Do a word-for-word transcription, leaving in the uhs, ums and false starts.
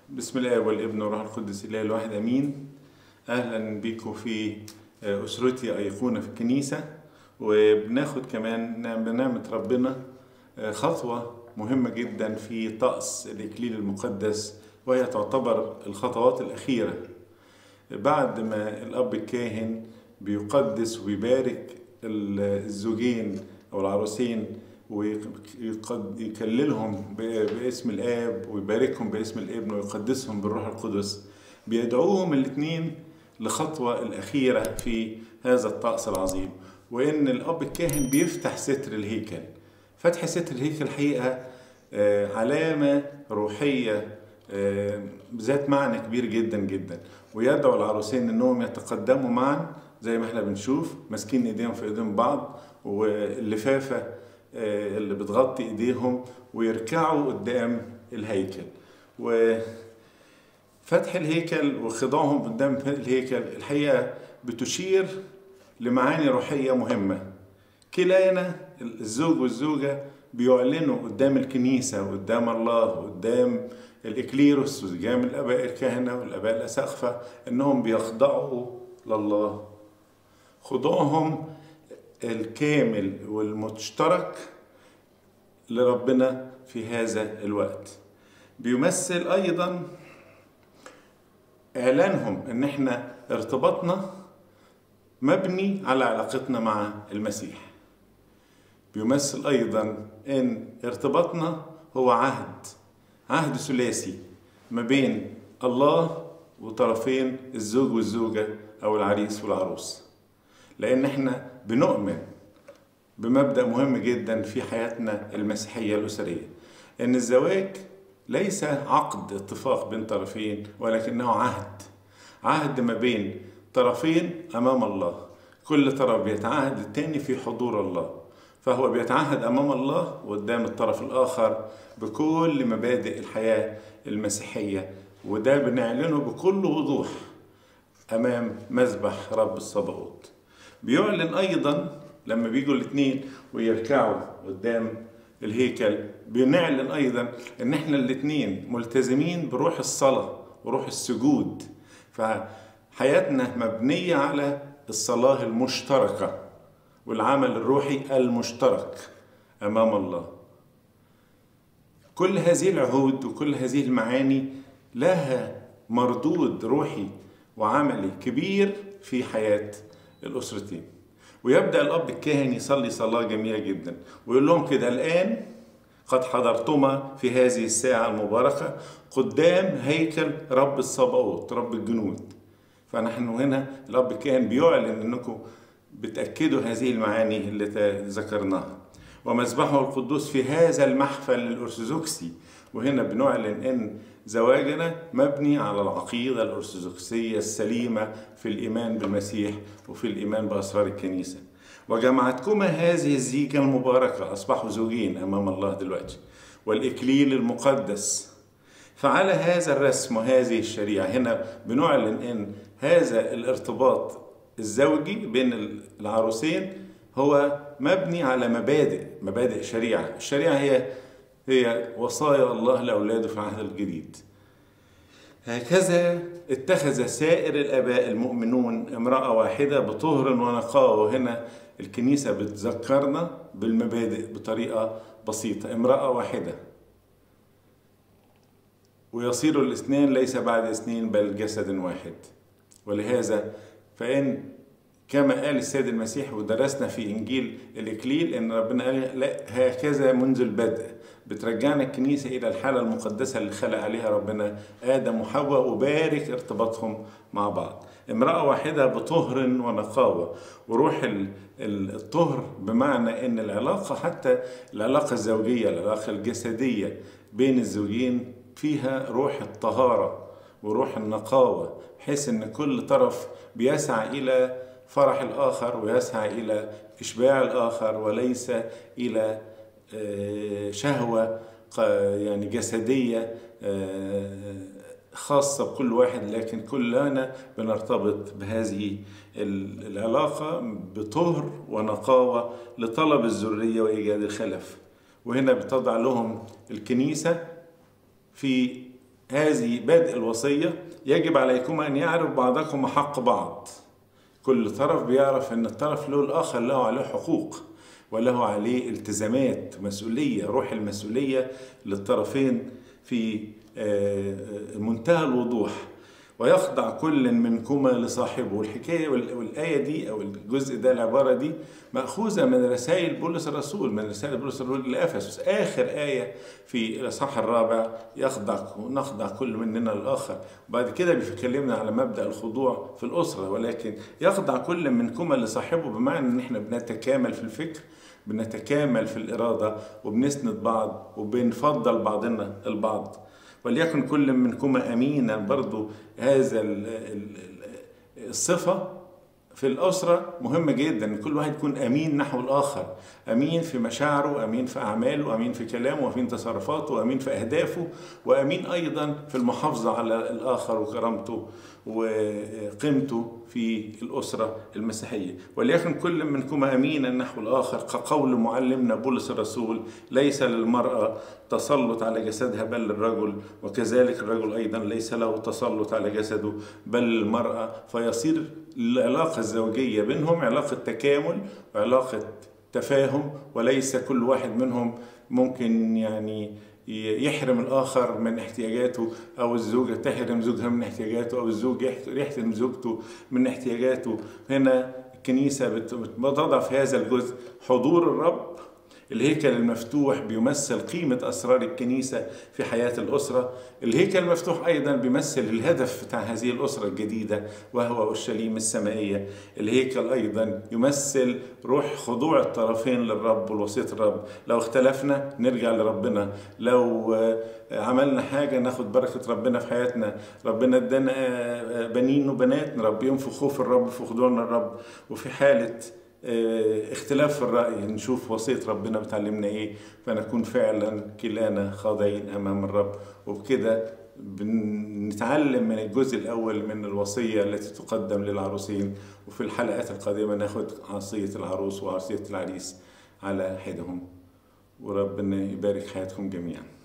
بسم الله والابن والروح القدس الاله الواحد امين. اهلا بيكم في اسرتي ايقونه في الكنيسه، وبناخد كمان بنعمه ربنا خطوه مهمه جدا في طقس الاكليل المقدس، وهي تعتبر الخطوات الاخيره بعد ما الاب الكاهن بيقدس ويبارك الزوجين او العروسين ويكللهم باسم الآب ويباركهم باسم الابن ويقدسهم بالروح القدس. بيدعوهم الاثنين لخطوة الأخيرة في هذا الطقس العظيم، وإن الأب الكاهن بيفتح ستر الهيكل. فتح ستر الهيكل حقيقة علامة روحية ذات معنى كبير جدا جدا، ويدعو العروسين إنهم يتقدموا معا زي ما احنا بنشوف ماسكين ايديهم في ايدين بعض، واللفافة اللي بتغطي ايديهم، ويركعوا قدام الهيكل. وفتح الهيكل وخضاعهم قدام الهيكل الحقيقة بتشير لمعاني روحية مهمة. كلانا الزوج والزوجة بيعلنوا قدام الكنيسة وقدام الله وقدام الإكليروس وقدام الآباء الكهنة والآباء الأساقفة إنهم بيخضعوا لله. خضوعهم الكامل والمشترك لربنا في هذا الوقت بيمثل أيضا إعلانهم إن إحنا ارتباطنا مبني على علاقتنا مع المسيح. بيمثل أيضا إن ارتباطنا هو عهد عهد ثلاثي ما بين الله وطرفين الزوج والزوجة أو العريس والعروس، لأن إحنا بنؤمن بمبدأ مهم جدا في حياتنا المسيحية الأسرية، إن الزواج ليس عقد اتفاق بين طرفين، ولكنه عهد عهد ما بين طرفين أمام الله. كل طرف بيتعهد التاني في حضور الله، فهو بيتعهد أمام الله وقدام الطرف الآخر بكل مبادئ الحياة المسيحية، وده بنعلنه بكل وضوح أمام مذبح رب الصباوت. بيعلن أيضا لما بيجوا الاثنين ويركعوا قدام الهيكل، بنعلن أيضا إن إحنا الاثنين ملتزمين بروح الصلاة وروح السجود، فحياتنا مبنية على الصلاة المشتركة والعمل الروحي المشترك أمام الله. كل هذه العهود وكل هذه المعاني لها مردود روحي وعملي كبير في حياة الأسرتين. ويبدأ الأب الكاهن يصلي صلاة جميلة جدا ويقول لهم كده: الآن قد حضرتما في هذه الساعة المباركة قدام هيكل رب الصباوت رب الجنود. فنحن هنا الأب الكاهن بيعلن أنكم بتأكدوا هذه المعاني اللي ذكرناها. ومذبحه القدوس في هذا المحفل الأرثوذكسي، وهنا بنعلن أن زواجنا مبني على العقيدة الأرثوذكسية السليمة في الإيمان بالمسيح وفي الإيمان بأسرار الكنيسة. وجمعتكما هذه الزيجة المباركة، أصبحوا زوجين أمام الله دلوقتي، والإكليل المقدس. فعلى هذا الرسم وهذه الشريعة هنا بنعلن أن هذا الارتباط الزوجي بين العروسين هو مبني على مبادئ مبادئ شريعة. الشريعة هي هي وصايا الله لأولاده في العهد الجديد. هكذا اتخذ سائر الآباء المؤمنون امرأة واحدة بطهر ونقاوة. وهنا الكنيسة بتذكرنا بالمبادئ بطريقة بسيطة: امرأة واحدة، ويصير الاثنين ليس بعد اثنين بل جسد واحد. ولهذا فإن كما قال السيد المسيح ودرسنا في إنجيل الإكليل إن ربنا قال لا هكذا منذ البدء، بترجعنا الكنيسة إلى الحالة المقدسة اللي خلق عليها ربنا آدم وحواء وبارك ارتباطهم مع بعض. امرأة واحدة بطهر ونقاوة. وروح الطهر بمعنى إن العلاقة، حتى العلاقة الزوجية العلاقة الجسدية بين الزوجين، فيها روح الطهارة وروح النقاوة، بحيث إن كل طرف بيسعى إلى فرح الآخر ويسعى إلى إشباع الآخر، وليس إلى شهوة يعني جسدية خاصة بكل واحد، لكن كلنا بنرتبط بهذه العلاقة بطهر ونقاوة لطلب الذرية وإيجاد الخلف. وهنا بتضع لهم الكنيسة في هذه بدء الوصية: يجب عليكم أن يعرف بعضكم حق بعض. كل طرف بيعرف أن الطرف له الآخر له عليه حقوق وله عليه التزامات، مسؤولية، روح المسؤولية للطرفين في منتهى الوضوح. ويخضع كل منكما لصاحبه. والحكاية والآية دي أو الجزء ده، العبارة دي مأخوذة من رسائل بولس الرسول، من رسائل بولس الرسول لأفسس، آخر آية في الإصحاح الرابع: يخضع نخضع كل مننا الآخر. وبعد كده بيكلمنا على مبدأ الخضوع في الأسرة، ولكن يخضع كل منكما لصاحبه، بمعنى إن إحنا بنتكامل في الفكر، بنتكامل في الإرادة، وبنسند بعض وبنفضل بعضنا البعض. وليكن كل منكما أمينا. برضو هذا الصفة في الأسرة مهمة جدا، كل واحد يكون أمين نحو الآخر، أمين في مشاعره، أمين في أعماله، أمين في كلامه، وأمين في تصرفاته، وأمين في أهدافه، وأمين أيضا في المحافظة على الآخر وكرامته وقيمته في الأسرة المسيحية. وليكن كل منكما أمينا نحو الآخر، كقول معلمنا بولس الرسول: ليس للمرأة تسلط على جسدها بل للرجل، وكذلك الرجل أيضا ليس له تسلط على جسده بل للمرأة. فيصير العلاقة الزوجية بينهم علاقة تكامل وعلاقة تفاهم، وليس كل واحد منهم ممكن يعني يحرم الآخر من احتياجاته، أو الزوجة تحرم زوجها من احتياجاته، أو الزوج يحرم زوجته من احتياجاته. هنا الكنيسة بتضع في هذا الجزء حضور الرب. الهيكل المفتوح بيمثل قيمة أسرار الكنيسة في حياة الأسرة. الهيكل المفتوح أيضا بيمثل الهدف بتاع هذه الأسرة الجديدة، وهو أورشليم السمائية. الهيكل أيضا يمثل روح خضوع الطرفين للرب والوسيط الرب. لو اختلفنا نرجع لربنا، لو عملنا حاجة ناخد بركة ربنا في حياتنا، ربنا ادانا بنين وبنات نربيهم في خوف الرب، في خضوعنا الرب. وفي حالة اختلاف في الرأي نشوف وصية ربنا بتعلمنا ايه، فنكون فعلا كلانا خاضعين امام الرب. وبكده بنتعلم من الجزء الاول من الوصية التي تقدم للعروسين، وفي الحلقات القادمة ناخد عصية العروس وعصية العريس على حدهم. وربنا يبارك حياتكم جميعا.